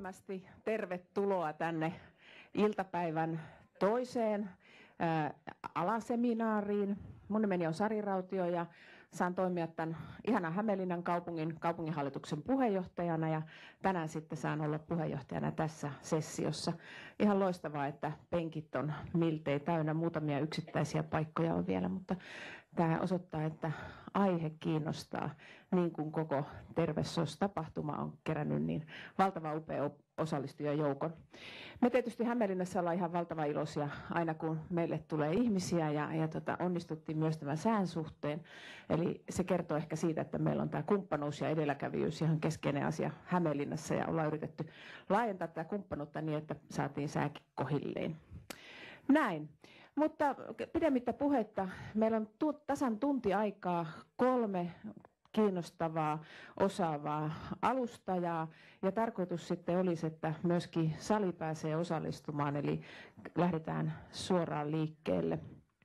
lämpimästi tervetuloa tänne iltapäivän toiseen alaseminaariin. Mun nimeni on Sari Rautio ja saan toimia tämän ihanan Hämeenlinnan kaupunginhallituksen puheenjohtajana ja tänään sitten saan olla puheenjohtajana tässä sessiossa. Ihan loistavaa, että penkit on miltei täynnä, muutamia yksittäisiä paikkoja on vielä, mutta tämä osoittaa, että aihe kiinnostaa, niin kuin koko Tervesos-tapahtuma on kerännyt niin valtava upea osallistujajoukon. Me tietysti Hämeenlinnassa ollaan ihan valtavan iloisia aina kun meille tulee ihmisiä ja onnistuttiin myös tämän sään suhteen. Eli se kertoo ehkä siitä, että meillä on tämä kumppanuus ja edelläkävijyys ihan keskeinen asia Hämeenlinnassa ja ollaan yritetty laajentaa tätä kumppanuutta niin, että saatiin sääkin kohilleen. Näin. Mutta pidemmittä puhetta, meillä on tasan tunti aikaa 3 kiinnostavaa, osaavaa alustajaa ja tarkoitus sitten olisi, että myöskin sali pääsee osallistumaan, eli lähdetään suoraan liikkeelle.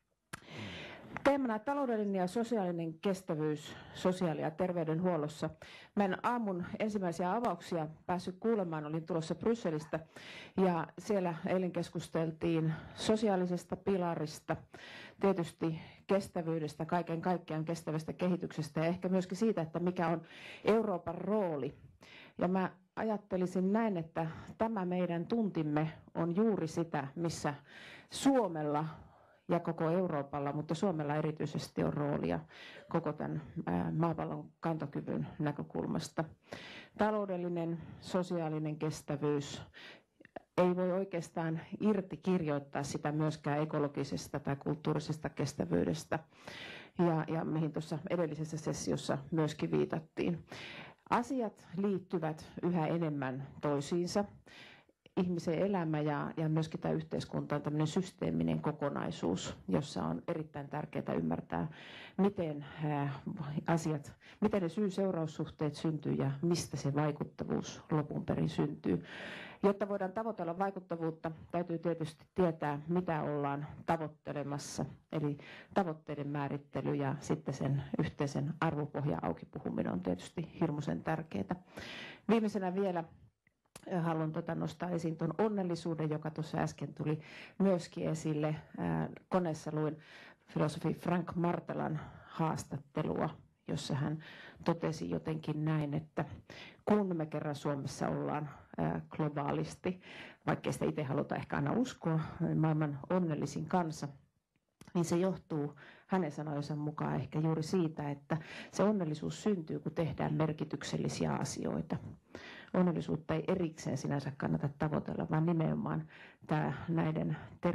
Teemana taloudellinen ja sosiaalinen kestävyys sosiaali- ja terveydenhuollossa. Mä en aamun ensimmäisiä avauksia päässyt kuulemaan, olin tulossa Brysselistä ja siellä eilen keskusteltiin sosiaalisesta pilarista, tietysti kestävyydestä, kaiken kaikkiaan kestävästä kehityksestä ja ehkä myöskin siitä, että mikä on Euroopan rooli. Ja mä ajattelisin näin, että tämä meidän tuntimme on juuri sitä, missä Suomella ja koko Euroopalla, mutta Suomella erityisesti on roolia koko tämän maapallon kantokyvyn näkökulmasta. Taloudellinen, sosiaalinen kestävyys ei voi oikeastaan irti kirjoittaa sitä myöskään ekologisesta tai kulttuurisesta kestävyydestä, ja mihin tuossa edellisessä sessiossa myöskin viitattiin. Asiat liittyvät yhä enemmän toisiinsa. Ihmisen elämä ja myöskin tämä yhteiskunta on tämmöinen systeeminen kokonaisuus, jossa on erittäin tärkeää ymmärtää, miten miten ne syy-seuraussuhteet syntyy ja mistä se vaikuttavuus lopun perin syntyy. Jotta voidaan tavoitella vaikuttavuutta, täytyy tietysti tietää, mitä ollaan tavoittelemassa, eli tavoitteiden määrittely ja sitten sen yhteisen arvopohjan auki puhuminen on tietysti hirmuisen tärkeää. Viimeisenä vielä haluan nostaa esiin tuon onnellisuuden, joka tuossa äsken tuli myöskin esille. Koneessa luin filosofi Frank Martelan haastattelua, jossa hän totesi jotenkin näin, että kun me kerran Suomessa ollaan globaalisti, vaikkei sitä itse haluta ehkä aina uskoa, maailman onnellisin kansa, niin se johtuu hänen sanojensa mukaan ehkä juuri siitä, että se onnellisuus syntyy, kun tehdään merkityksellisiä asioita. Onnellisuutta ei erikseen sinänsä kannata tavoitella, vaan nimenomaan tämä näiden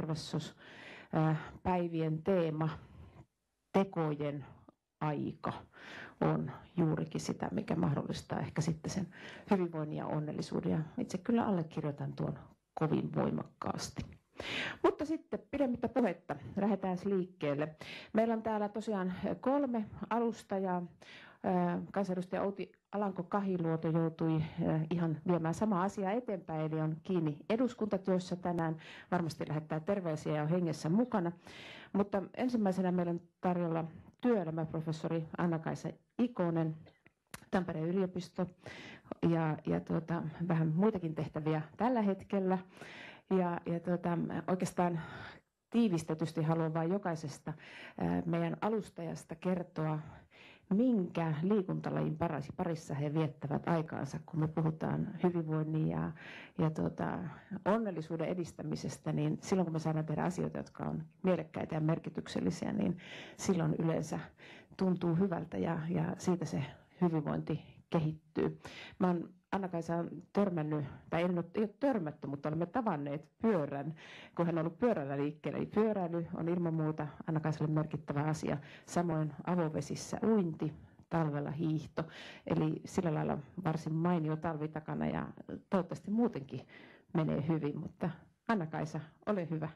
Tervesos-päivien teema, tekojen aika, on juurikin sitä, mikä mahdollistaa ehkä sitten sen hyvinvoinnin ja onnellisuuden. Ja itse kyllä allekirjoitan tuon kovin voimakkaasti. Mutta sitten pidemmittä puhetta, lähdetään liikkeelle. Meillä on täällä tosiaan 3 alustajaa. Kansanedustaja Outi Alanko-Kahiluoto joutui ihan viemään samaa asiaa eteenpäin, eli on kiinni eduskuntatyössä tänään. Varmasti lähettää terveisiä ja on hengessä mukana. Mutta ensimmäisenä meillä on tarjolla työelämäprofessori Anna-Kaisa Ikonen, Tampereen yliopisto ja vähän muitakin tehtäviä tällä hetkellä. Ja oikeastaan tiivistetysti haluan vain jokaisesta meidän alustajasta kertoa, minkä liikuntalajin parissa he viettävät aikaansa, kun me puhutaan hyvinvoinnin ja onnellisuuden edistämisestä, niin silloin kun me saadaan tehdä asioita, jotka on mielekkäitä ja merkityksellisiä, niin silloin yleensä tuntuu hyvältä ja siitä se hyvinvointi kehittyy. Mä oon Anna-Kaisa törmännyt, tai ei ole törmätty, mutta olemme tavanneet pyörän, kun hän on ollut pyörällä liikkeellä. Eli pyöräily on ilman muuta Anna-Kaisalle merkittävä asia. Samoin avovesissä uinti, talvella hiihto. Eli sillä lailla varsin mainio talvi takana ja toivottavasti muutenkin menee hyvin. Mutta Anna-Kaisa, ole hyvä.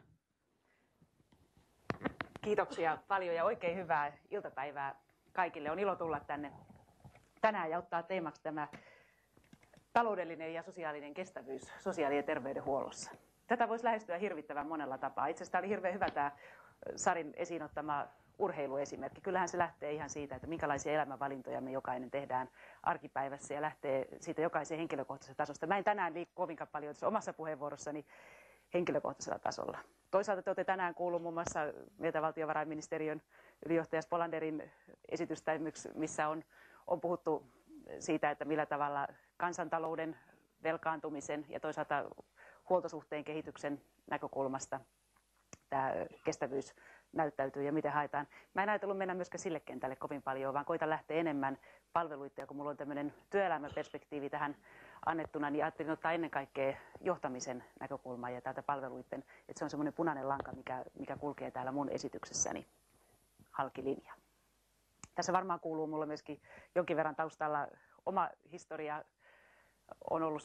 Kiitoksia paljon ja oikein hyvää iltapäivää kaikille. On ilo tulla tänne tänään ja ottaa teemaksi tämä taloudellinen ja sosiaalinen kestävyys sosiaali- ja terveydenhuollossa. Tätä voisi lähestyä hirvittävän monella tapaa. Itse asiassa oli hirveän hyvä tämä Sarin esiin ottama urheiluesimerkki. Kyllähän se lähtee ihan siitä, että minkälaisia elämänvalintoja me jokainen tehdään arkipäivässä ja lähtee siitä jokaisen henkilökohtaisesta tasosta. Mä en tänään liiku kovinkaan paljon omassa puheenvuorossani henkilökohtaisella tasolla. Toisaalta te olette tänään kuullut muun muassa meiltä valtiovarainministeriön ylijohtaja Spolanderin esitystä, missä on puhuttu siitä, että millä tavalla kansantalouden, velkaantumisen ja toisaalta huoltosuhteen kehityksen näkökulmasta tämä kestävyys näyttäytyy ja miten haetaan. Mä en ajatellut mennä myöskään sille kentälle kovin paljon, vaan koitan lähteä enemmän palveluita, ja kun mulla on tämmöinen työelämäperspektiivi tähän annettuna, niin ajattelin ottaa ennen kaikkea johtamisen näkökulmaa ja täältä palveluiden, että se on semmoinen punainen lanka, mikä kulkee täällä mun esityksessäni halki linja. Tässä varmaan kuuluu mulle myöskin jonkin verran taustalla oma historia. On ollut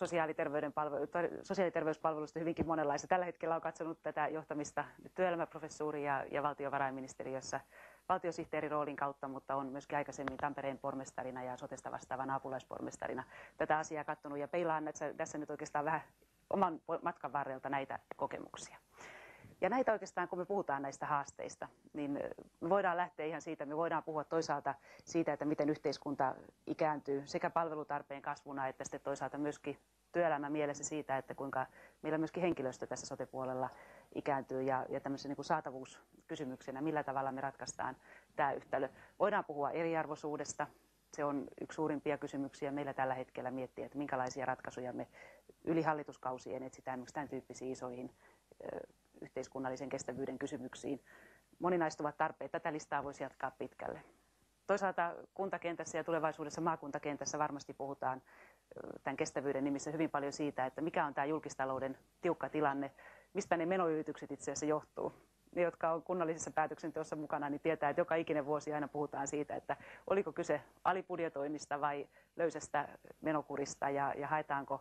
sosiaaliterveyspalveluista hyvinkin monenlaista. Tällä hetkellä olen katsonut tätä johtamista työelämäprofessuuri ja valtiovarainministeriössä valtiosihteeriroolin kautta, mutta on myöskin aikaisemmin Tampereen pormestarina ja sotesta vastaavana apulaispormestarina tätä asiaa katsonut ja peilaan tässä nyt oikeastaan vähän oman matkan varrelta näitä kokemuksia. Ja näitä oikeastaan, kun me puhutaan näistä haasteista, niin me voidaan lähteä ihan siitä, me voidaan puhua toisaalta siitä, että miten yhteiskunta ikääntyy sekä palvelutarpeen kasvuna, että sitten toisaalta myöskin työelämän mielessä siitä, että kuinka meillä myöskin henkilöstö tässä sote-puolella ikääntyy ja tämmöisen niin kuin saatavuuskysymyksenä, millä tavalla me ratkaistaan tämä yhtälö. Voidaan puhua eriarvoisuudesta. Se on yksi suurimpia kysymyksiä meillä tällä hetkellä miettiä, että minkälaisia ratkaisuja me yli hallituskausien etsitään myös tämän tyyppisiin isoihin yhteiskunnallisen kestävyyden kysymyksiin. Moninaistuvat tarpeet, tätä listaa voisi jatkaa pitkälle. Toisaalta kuntakentässä ja tulevaisuudessa maakuntakentässä varmasti puhutaan tämän kestävyyden nimissä hyvin paljon siitä, että mikä on tämä julkistalouden tiukka tilanne, mistä ne menoyritykset itse asiassa johtuu. Ne, jotka on kunnallisessa päätöksenteossa mukana, niin tietää, että joka ikinen vuosi aina puhutaan siitä, että oliko kyse alibudjetoinnista vai löysästä menokurista ja haetaanko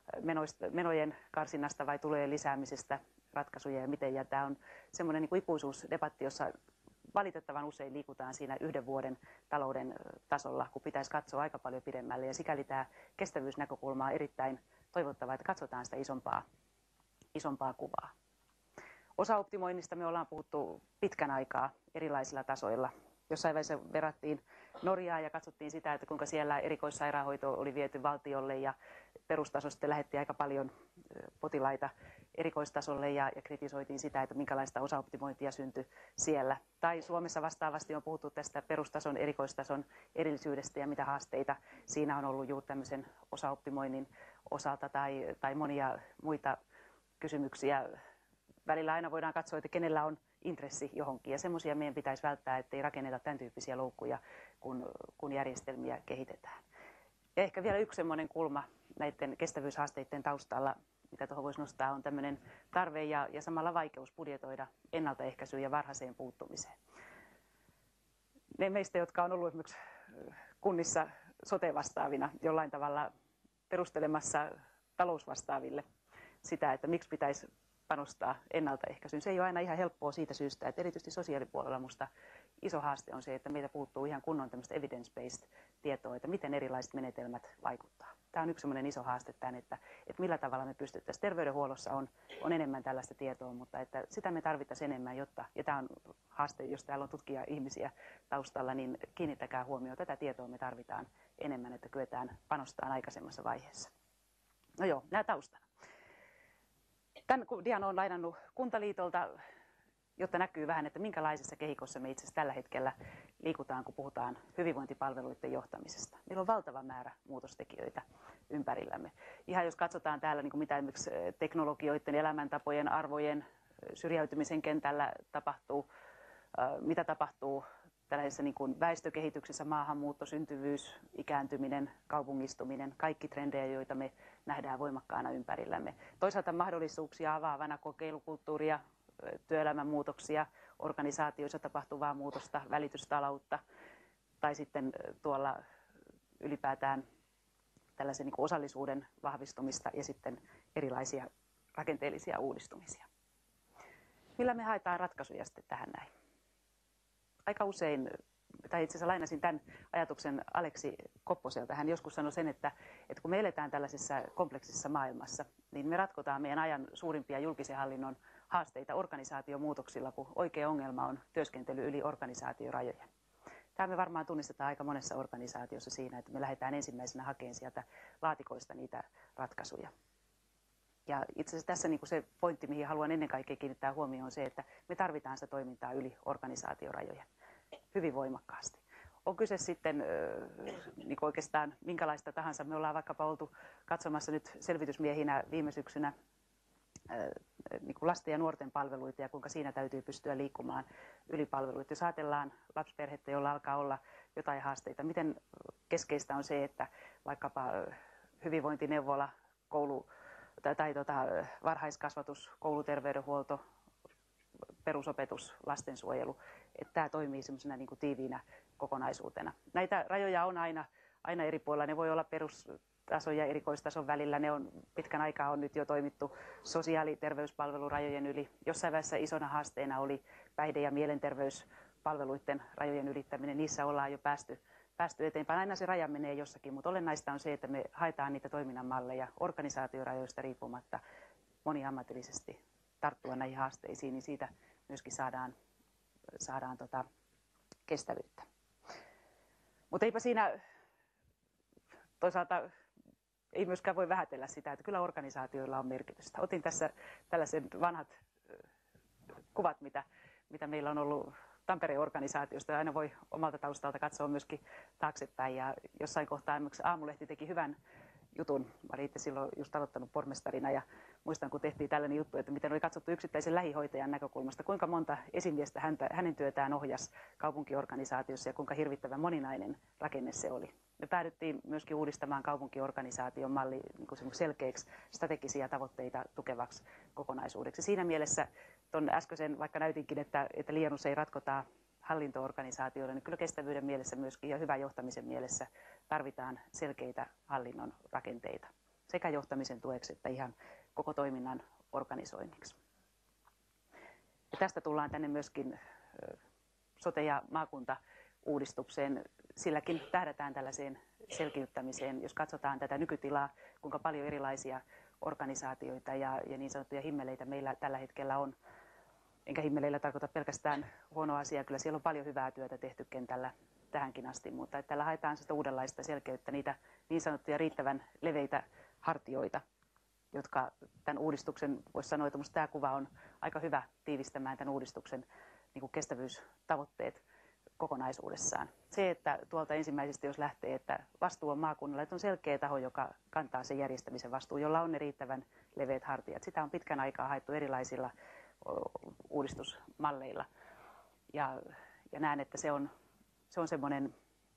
menojen karsinnasta vai tulojen lisäämisestä ratkaisuja ja miten. Ja tämä on semmoinen niin kuin ikuisuusdebatti, jossa valitettavan usein liikutaan siinä yhden vuoden talouden tasolla, kun pitäisi katsoa aika paljon pidemmälle. Ja sikäli tämä kestävyysnäkökulma on erittäin toivottavaa, että katsotaan sitä isompaa kuvaa. Osaoptimoinnista me ollaan puhuttu pitkän aikaa erilaisilla tasoilla. Jossain vaiheessa verrattiin Norjaa ja katsottiin sitä, että kuinka siellä erikoissairaanhoito oli viety valtiolle ja perustaso sitten lähetti aika paljon potilaita erikoistasolle ja kritisoitiin sitä, että minkälaista osaoptimointia syntyi siellä. Tai Suomessa vastaavasti on puhuttu tästä perustason, erikoistason erillisyydestä ja mitä haasteita siinä on ollut juuri tämmöisen osaoptimoinnin osalta tai monia muita kysymyksiä. Välillä aina voidaan katsoa, että kenellä on intressi johonkin ja semmoisia meidän pitäisi välttää, ettei rakenneta tämän tyyppisiä loukkuja, kun järjestelmiä kehitetään. Ja ehkä vielä yksi semmoinen kulma näiden kestävyyshaasteiden taustalla, mitä tuohon voisi nostaa, on tämmöinen tarve ja samalla vaikeus budjetoida ennaltaehkäisyyn ja varhaiseen puuttumiseen. Ne meistä, jotka on ollut esimerkiksi kunnissa sote-vastaavina jollain tavalla perustelemassa talousvastaaville sitä, että miksi pitäisi panostaa ennaltaehkäisyyn. Se ei ole aina ihan helppoa siitä syystä, että erityisesti sosiaalipuolella minusta iso haaste on se, että meiltä puuttuu ihan kunnon tämmöistä evidence-based tietoa, että miten erilaiset menetelmät vaikuttaa. Tämä on yksi semmoinen iso haaste tämän, että millä tavalla me pystyttäisiin. Terveydenhuollossa on enemmän tällaista tietoa, mutta että sitä me tarvittaisiin enemmän, jotta, ja tämä on haaste, jos täällä on tutkija-ihmisiä taustalla, niin kiinnittäkää huomioon, tätä tietoa me tarvitaan enemmän, että kyetään panostamaan aikaisemmassa vaiheessa. No joo, nämä taustana. Tämän dian olen lainannut Kuntaliitolta, jotta näkyy vähän, että minkälaisessa kehikossa me itse asiassa tällä hetkellä liikutaan, kun puhutaan hyvinvointipalveluiden johtamisesta. Meillä on valtava määrä muutostekijöitä ympärillämme. Ihan jos katsotaan täällä, niin kuin mitä esimerkiksi teknologioiden, elämäntapojen, arvojen, syrjäytymisen kentällä tapahtuu, mitä tapahtuu tällaisessa niin kuin väestökehityksessä, maahanmuutto, syntyvyys, ikääntyminen, kaupungistuminen, kaikki trendejä, joita me nähdään voimakkaana ympärillämme. Toisaalta mahdollisuuksia avaavana kokeilukulttuuria, työelämän muutoksia, organisaatioissa tapahtuvaa muutosta, välitystaloutta tai sitten tuolla ylipäätään tällaisen niin kuin osallisuuden vahvistumista ja sitten erilaisia rakenteellisia uudistumisia. Millä me haetaan ratkaisuja sitten tähän näin? Aika usein, tai itse asiassa lainasin tämän ajatuksen Aleksi Kopposelta. Hän joskus sanoi sen, että kun me eletään tällaisessa kompleksisessa maailmassa, niin me ratkotaan meidän ajan suurimpia julkisen hallinnon haasteita organisaatiomuutoksilla, kun oikea ongelma on työskentely yli organisaatiorajojen. Tämä me varmaan tunnistetaan aika monessa organisaatiossa siinä, että me lähdetään ensimmäisenä hakemaan sieltä laatikoista niitä ratkaisuja. Ja itse asiassa tässä niin kuin se pointti, mihin haluan ennen kaikkea kiinnittää huomioon, on se, että me tarvitaan sitä toimintaa yli organisaatiorajojen hyvin voimakkaasti. On kyse sitten niin kuin oikeastaan minkälaista tahansa. Me ollaan vaikkapa oltu katsomassa nyt selvitysmiehinä viime syksynä niin kuin lasten ja nuorten palveluita ja kuinka siinä täytyy pystyä liikkumaan yli palveluita. Jos ajatellaan lapsiperhettä, jolla alkaa olla jotain haasteita, miten keskeistä on se, että vaikkapa hyvinvointineuvola, koulu tai varhaiskasvatus, kouluterveydenhuolto, perusopetus, lastensuojelu, että tämä toimii semmoisena niin kuin tiiviinä kokonaisuutena. Näitä rajoja on aina eri puolilla. Ne voi olla perustason ja erikoistason välillä. Ne on pitkän aikaa on nyt jo toimittu sosiaali- ja terveyspalvelurajojen yli. Jossain vaiheessa isona haasteena oli päihde- ja mielenterveyspalveluiden rajojen ylittäminen. Niissä ollaan jo päästy eteenpäin. Aina se raja menee jossakin, mutta olennaista on se, että me haetaan niitä toiminnan malleja organisaatiorajoista riippumatta moniammatillisesti tarttua näihin haasteisiin, niin siitä myöskin saadaan kestävyyttä. Mutta eipä siinä toisaalta ei myöskään voi vähätellä sitä, että kyllä organisaatioilla on merkitystä. Otin tässä tällaiset vanhat kuvat, mitä meillä on ollut Tampereen organisaatiosta. Aina voi omalta taustalta katsoa myöskin taaksepäin. Ja jossain kohtaa esimerkiksi Aamulehti teki hyvän jutun. Mä olin itse silloin just aloittanut pormestarina ja muistan, kun tehtiin tällainen juttu, että miten oli katsottu yksittäisen lähihoitajan näkökulmasta, kuinka monta esimiestä hänen työtään ohjasi kaupunkiorganisaatiossa ja kuinka hirvittävän moninainen rakenne se oli. Me päädyttiin myöskin uudistamaan kaupunkiorganisaation malli niin selkeäksi strategisia tavoitteita tukevaksi kokonaisuudeksi. Siinä mielessä tuon äskeisen, vaikka näytinkin, että liian usein ratkotaan hallinto-organisaatioille, niin kyllä kestävyyden mielessä myöskin ja hyvän johtamisen mielessä tarvitaan selkeitä hallinnon rakenteita sekä johtamisen tueksi että ihan koko toiminnan organisoinniksi. Ja tästä tullaan tänne myöskin sote- ja maakuntauudistukseen. Silläkin tähdätään tällaiseen selkiyttämiseen, jos katsotaan tätä nykytilaa, kuinka paljon erilaisia organisaatioita ja niin sanottuja himmeleitä meillä tällä hetkellä on. Enkä himmeleillä tarkoita pelkästään huonoa asiaa, kyllä siellä on paljon hyvää työtä tehty kentällä tähänkin asti, mutta että tällä haetaan sitä uudenlaista selkeyttä, niitä niin sanottuja riittävän leveitä hartioita, jotka tämän uudistuksen, voisi sanoa, että minusta tämä kuva on aika hyvä tiivistämään tämän uudistuksen niin kuin kestävyystavoitteet kokonaisuudessaan. Se, että tuolta ensimmäisestä jos lähtee, että vastuu on maakunnalla, että on selkeä taho, joka kantaa sen järjestämisen vastuun, jolla on ne riittävän leveät hartiat. Sitä on pitkän aikaa haettu erilaisilla uudistusmalleilla. Ja näen, että se on semmoinen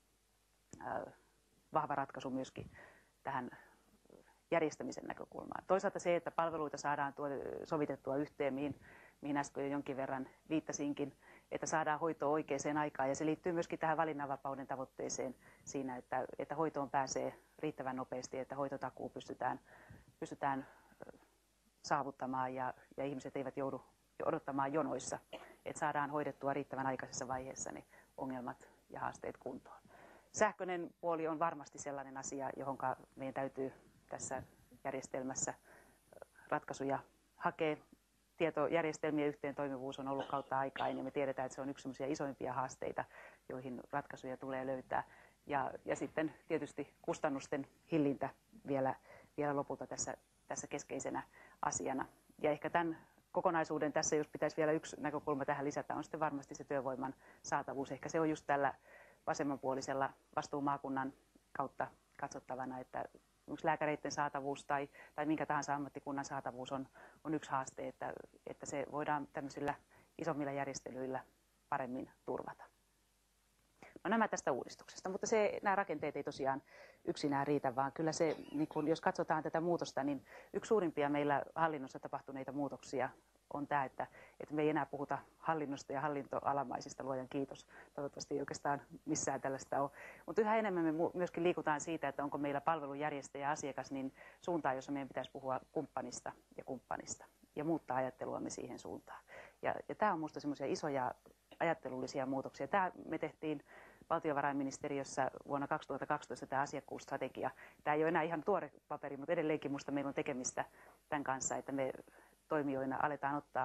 vahva ratkaisu myöskin tähän järjestämisen näkökulmaan. Toisaalta se, että palveluita saadaan sovitettua yhteen, mihin äsken jo jonkin verran viittasinkin, että saadaan hoitoa oikeaan aikaan. Ja se liittyy myöskin tähän valinnanvapauden tavoitteeseen siinä, että hoitoon pääsee riittävän nopeasti, että hoitotakuu pystytään saavuttamaan ja ihmiset eivät joudu odottamaan jonoissa, että saadaan hoidettua riittävän aikaisessa vaiheessa ne ongelmat ja haasteet kuntoon. Sähköinen puoli on varmasti sellainen asia, johon meidän täytyy tässä järjestelmässä ratkaisuja hakea. Tietojärjestelmien yhteentoimivuus on ollut kautta aikaan ja me tiedetään, että se on yksi sellaisia isoimpia haasteita, joihin ratkaisuja tulee löytää. Ja sitten tietysti kustannusten hillintä vielä lopulta tässä keskeisenä asiana. Ja ehkä tämän kokonaisuuden tässä, jos pitäisi vielä yksi näkökulma tähän lisätä, on sitten varmasti se työvoiman saatavuus. Ehkä se on just tällä vasemmanpuolisella vastuumaakunnan kautta katsottavana, että yksi lääkäreiden saatavuus tai minkä tahansa ammattikunnan saatavuus on yksi haaste, että se voidaan tämmöisillä isommilla järjestelyillä paremmin turvata. No nämä tästä uudistuksesta, mutta nämä rakenteet ei tosiaan yksinään riitä, vaan kyllä se, niin kun, jos katsotaan tätä muutosta, niin yksi suurimpia meillä hallinnossa tapahtuneita muutoksia on tämä, että me ei enää puhuta hallinnosta ja hallintoalamaisista, luojan kiitos. Toivottavasti ei oikeastaan missään tällaista ole. Mutta yhä enemmän me myöskin liikutaan siitä, että onko meillä palvelunjärjestäjä ja asiakas niin suuntaan, jossa meidän pitäisi puhua kumppanista ja muuttaa ajatteluamme siihen suuntaan. Ja tämä on minusta semmoisia isoja ajattelullisia muutoksia. Tämä me tehtiin valtiovarainministeriössä vuonna 2012 tämä asiakkuusstrategia. Tämä ei ole enää ihan tuore paperi, mutta edelleenkin minusta meillä on tekemistä tämän kanssa, että me toimijoina aletaan ottaa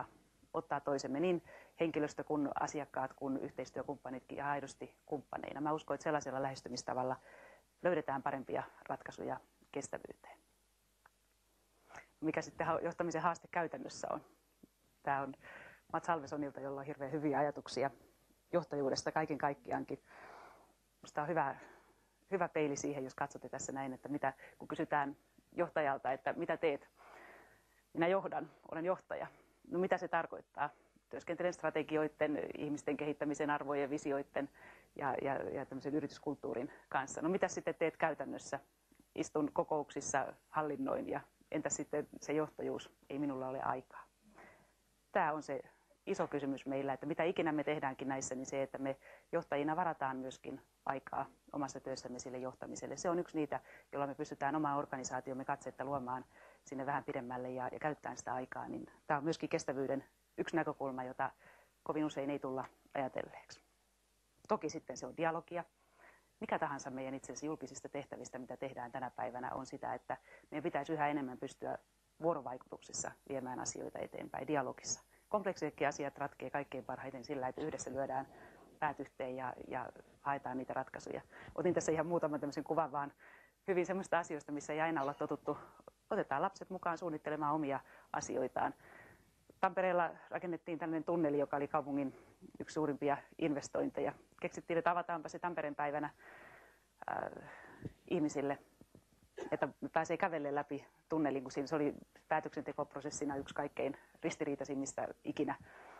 ottaa toisemme niin henkilöstö kuin asiakkaat kuin yhteistyökumppanitkin ja aidosti kumppaneina. Mä uskon, että sellaisella lähestymistavalla löydetään parempia ratkaisuja kestävyyteen. Mikä sitten johtamisen haaste käytännössä on? Tämä on Mats Halvesonilta, jolla on hirveän hyviä ajatuksia johtajuudesta kaiken kaikkiaankin. Minusta on hyvä peili siihen, jos katsotte tässä näin, että kun kysytään johtajalta, että mitä teet? Minä johdan, olen johtaja. No mitä se tarkoittaa? Työskentelen strategioiden, ihmisten kehittämisen, arvojen, visioiden ja tämmöisen yrityskulttuurin kanssa. No mitä sitten teet käytännössä? Istun kokouksissa, hallinnoin ja entä sitten se johtajuus? Ei minulla ole aikaa. Tämä on se iso kysymys meillä, että mitä ikinä me tehdäänkin näissä, niin se, että me johtajina varataan myöskin aikaa omassa työssämme sille johtamiselle. Se on yksi niitä, jolla me pystytään omaa organisaatiomme katsetta luomaan sinne vähän pidemmälle ja käyttämään sitä aikaa. Niin tämä on myöskin kestävyyden yksi näkökulma, jota kovin usein ei tulla ajatelleeksi. Toki sitten se on dialogia. Mikä tahansa meidän itse asiassa julkisista tehtävistä, mitä tehdään tänä päivänä, on sitä, että meidän pitäisi yhä enemmän pystyä vuorovaikutuksessa viemään asioita eteenpäin, dialogissa. Kompleksisetkin asiat ratkeaa kaikkein parhaiten sillä, että yhdessä lyödään päät yhteen ja haetaan niitä ratkaisuja. Otin tässä ihan muutaman tämmöisen kuvan vaan hyvin semmoista asioista, missä ei aina olla totuttu. Otetaan lapset mukaan suunnittelemaan omia asioitaan. Tampereella rakennettiin tällainen tunneli, joka oli kaupungin yksi suurimpia investointeja. Keksittiin, että avataanpa se Tampereen päivänä ihmisille, että pääsee kävelle läpi tunnelin, kun se oli päätöksentekoprosessina yksi kaikkein ristiriitaisimmista ikinä.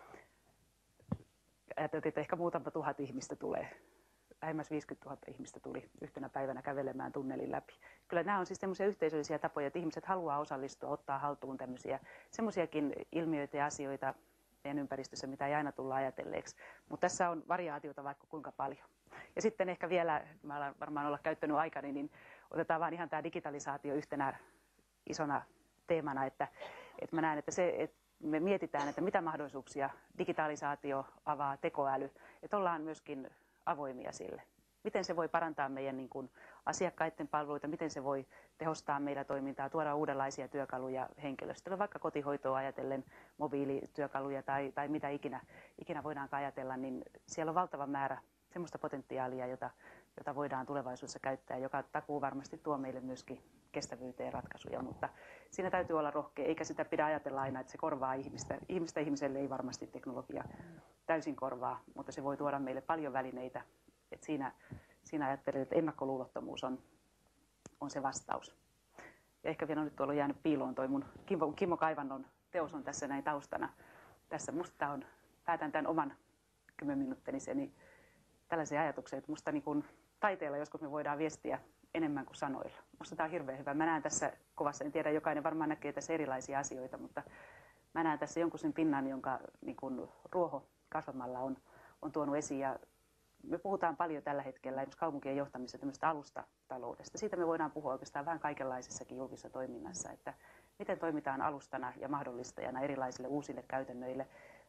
Ajateltiin, että ehkä muutama tuhat ihmistä tulee. Lähemmäs 50 000 ihmistä tuli yhtenä päivänä kävelemään tunnelin läpi. Kyllä nämä on siis semmoisia yhteisöllisiä tapoja, että ihmiset haluaa osallistua, ottaa haltuun tämmöisiä semmoisiakin ilmiöitä ja asioita meidän ympäristössä, mitä ei aina tulla ajatelleeksi. Mutta tässä on variaatiota vaikka kuinka paljon. Ja sitten ehkä vielä, mä alan varmaan olla käyttänyt aikani, niin otetaan vaan ihan tämä digitalisaatio yhtenä isona teemana, että mä näen, että me mietitään, että mitä mahdollisuuksia digitalisaatio avaa, tekoäly, että ollaan myöskin avoimia sille. Miten se voi parantaa meidän niin kuin asiakkaiden palveluita, miten se voi tehostaa meidän toimintaa, tuoda uudenlaisia työkaluja henkilöstölle, vaikka kotihoitoa ajatellen, mobiilityökaluja tai mitä ikinä voidaankaan ajatella, niin siellä on valtava määrä semmoista potentiaalia, jota voidaan tulevaisuudessa käyttää, joka takuu varmasti tuo meille myöskin kestävyyteen ratkaisuja, mutta siinä täytyy olla rohkea, eikä sitä pidä ajatella aina, että se korvaa ihmistä. Ihmiselle ei varmasti teknologia täysin korvaa, mutta se voi tuoda meille paljon välineitä. Et siinä ajattelen, että ennakkoluulottomuus on se vastaus. Ja ehkä vielä nyt tuolla on jäänyt piiloon toi mun Kimmo Kaivannon teos on tässä näin taustana. Tässä musta päätän tämän oman 10-minuutteniseni tällaisia ajatuksia, että musta niin kun taiteella joskus me voidaan viestiä enemmän kuin sanoilla. Musta tämä on hirveän hyvä. Mä näen tässä kuvassa, en tiedä, jokainen varmaan näkee tässä erilaisia asioita, mutta mä näen tässä jonkun sen pinnan, jonka niin kun ruoho kasvamalla on tuonut esiin. Ja me puhutaan paljon tällä hetkellä esimerkiksi kaupunkien johtamisessa tämmöistä alustataloudesta. Siitä me voidaan puhua oikeastaan vähän kaikenlaisessakin julkisessa toiminnassa, että miten toimitaan alustana ja mahdollistajana erilaisille uusille käytännöille.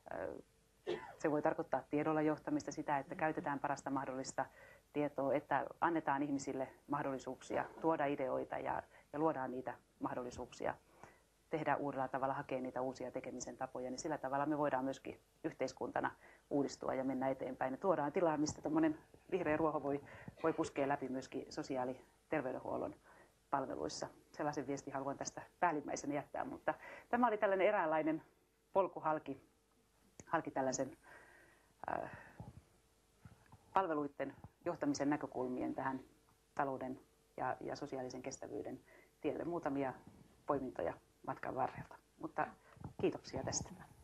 Se voi tarkoittaa tiedolla johtamista, sitä, että käytetään parasta mahdollista tietoa, että annetaan ihmisille mahdollisuuksia tuoda ideoita ja luodaan niitä mahdollisuuksia, tehdä uudella tavalla, hakea niitä uusia tekemisen tapoja, niin sillä tavalla me voidaan myöskin yhteiskuntana uudistua ja mennä eteenpäin. Ja tuodaan tilaa, mistä tämmöinen vihreä ruoho voi puskea läpi myöskin sosiaali- ja terveydenhuollon palveluissa. Sellaisen viestin haluan tästä päällimmäisenä jättää, mutta tämä oli tällainen eräänlainen polkuhalki tällaisen palveluiden johtamisen näkökulmien tähän talouden ja sosiaalisen kestävyyden tielle. Muutamia poimintoja matkan varrelta, mutta kiitoksia tästä.